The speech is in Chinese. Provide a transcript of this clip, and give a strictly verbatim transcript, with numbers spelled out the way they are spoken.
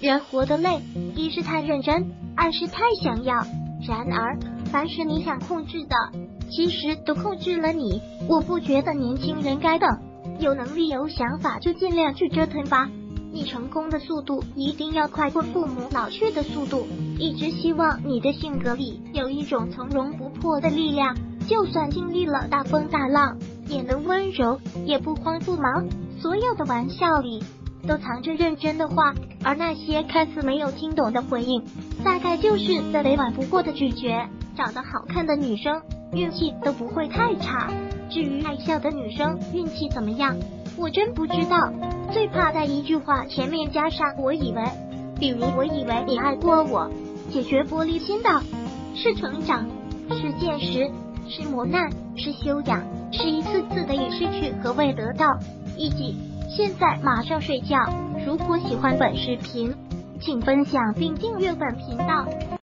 人活得累，一是太认真，二是太想要。然而，凡是你想控制的，其实都控制了你。我不觉得年轻人该等，有能力有想法就尽量去折腾吧。你成功的速度一定要快过父母老去的速度。一直希望你的性格里有一种从容不迫的力量，就算经历了大风大浪，也能温柔，也不慌不忙。所有的玩笑里都藏着认真的话，而那些看似没有听懂的回应，大概就是再委婉不过的拒绝。长得好看的女生运气都不会太差，至于爱笑的女生运气怎么样，我真不知道。最怕在一句话前面加上我以为，比如我以为你爱过我。解决玻璃心的是成长，是见识，是磨难，是修养，是一次次的以失去和未得到。一起现在马上睡觉。如果喜欢本视频，请分享并订阅本频道。